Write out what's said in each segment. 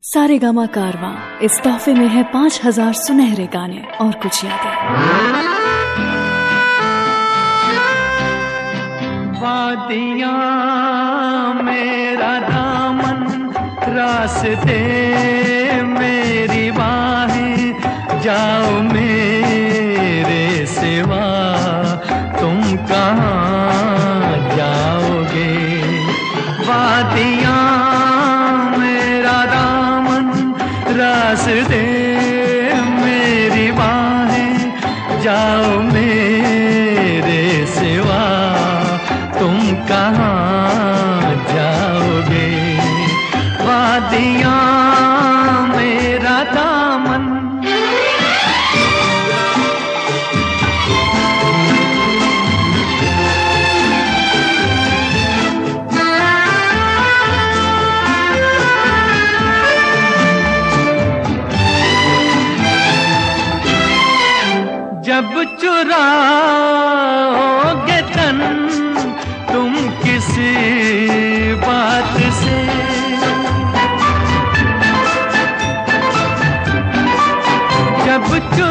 सारेगामा कारवां इस तोहफे में है 5000 सुनहरे गाने और कुछ यादें। वादियाँ मेरा दामन, रास्ते मेरी बाहें, जाओ मेरे सिवा तुम कहाँ जाओगे। वादियाँ मेरा दामन, रास्ते मेरी बाहें, जाओ मेरे सिवा तुम कहाँ जाओगे। वादियाँ मेरा दामन। जब चुराओगे तन तुम किसी बात से, जब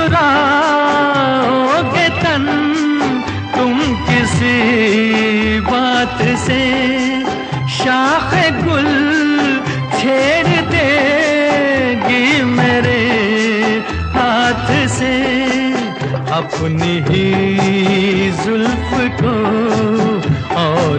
चुराओगे तन तुम किसी बात से, शाख गुल छेड़ देगी मेरे हाथ से। अपनी ही जुल्फ को और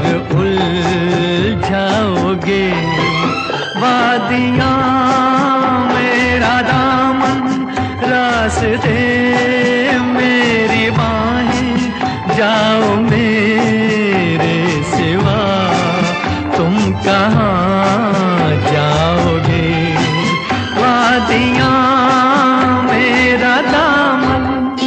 उलझाओगे। वादियाँ मेरा दामन, रास्ते मेरी बाहें, जाओ मेरे सिवा तुम कहाँ जाओगे। वादियाँ मेरा दामन।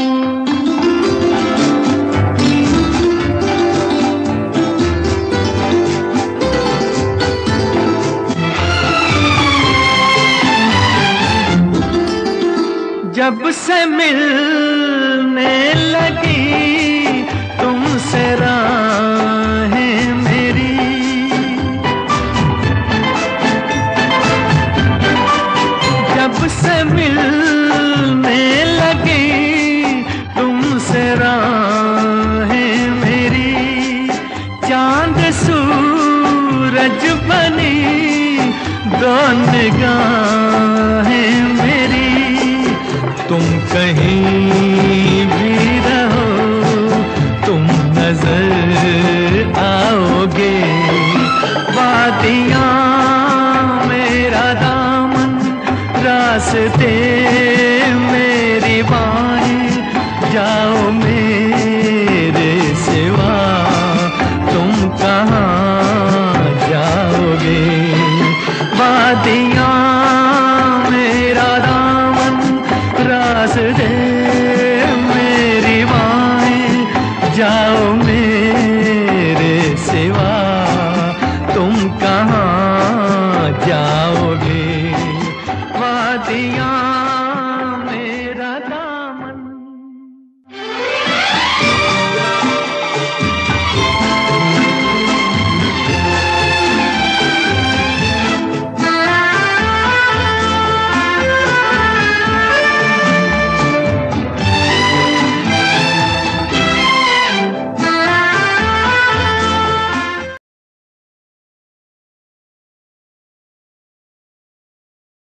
जब से मिलने लगी तुमसे राहें मेरी, जब से मिलने लगी तुमसे राहें मेरी, चांद सूरज बनी दो निगाहें मेरी। तुम कहीं भी रहो तुम नजर आओगे। वादियाँ मेरा दामन, रास्ते मेरी बाहें, जाओ मेरे सिवा तुम कहाँ जाओगे। वादियाँ मेरा दामन, रास्ते मेरी बाहें, जाओ मेरे सिवा तुम कहाँ जाओगे। वादियाँ